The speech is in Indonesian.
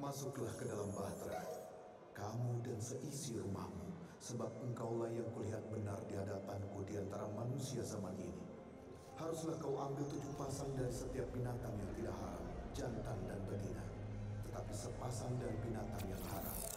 Masuklah ke dalam bahtera, kamu dan seisi rumahmu, sebab engkaulah yang kulihat benar di hadapanku di antara manusia zaman ini. Haruslah kau ambil 7 pasang dari setiap binatang yang tidak haram, jantan dan betina, tetapi sepasang dari binatang yang haram.